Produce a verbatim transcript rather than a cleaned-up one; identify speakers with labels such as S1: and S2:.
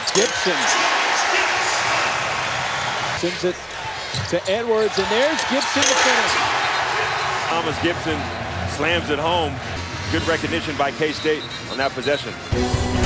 S1: Gipson sends it to Edwards, and there's Gipson to finish.
S2: Thomas Gipson slams it home. Good recognition by K-State on that possession.